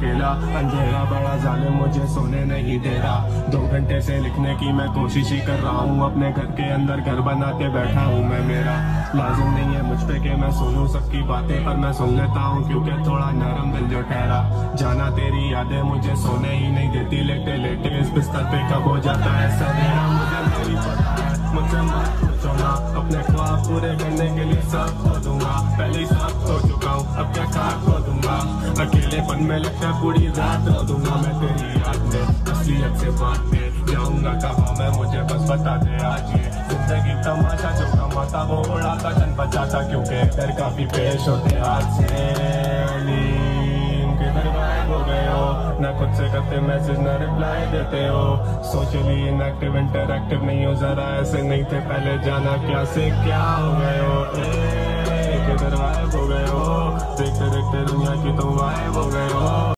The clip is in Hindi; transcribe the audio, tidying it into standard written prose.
अकेला, अंधेरा बड़ा जालिम मुझे सोने नहीं दे रहा। 2 घंटे से लिखने की मैं कोशिश ही कर रहा हूँ, अपने घर के अंदर घर बना के बैठा हूँ मैं। मेरा लाजिम नहीं है मुझ पे कि मैं सुनूं सबकी बातें, पर मैं सुन लेता हूँ क्योंकि थोड़ा नरम दिल जो ठहरा। जाना तेरी यादें मुझे सोने ही नहीं देती, लेटे लेटे इस बिस्तर पे कब हो जाता है सवेरा मुझे नहीं पता है। मुझसे मत पूछो ना, अपने ख्वाब पूरे करने के लिए सब खो दूंगा। पहले ही सब खो चुका हूँ, अब क्या खाक खो दूंगा। अकेलेपन में लगता पूरी रात रो दूंगा मैं तेरी याद में। असलियत से बात में जाऊंगा कहाँ मैं, मुझे बस बता दे आज। ये जिंदगी तमाशा जो कमाता वो उड़ाता चन बचाता, क्योंकि डर काफी पेश होते हाथ से। किधर गायब हो गए हो, ना खुद से करते मैसेज ना रिप्लाई देते हो। सोशली इनएक्टिव इंटरएक्टिव नहीं हो, जरा ऐसे नहीं थे पहले, जाना क्या से क्या हो गए हो। किधर गायब हो गए हो, देखते देखते दुनिया की तुम गायब हो गए हो।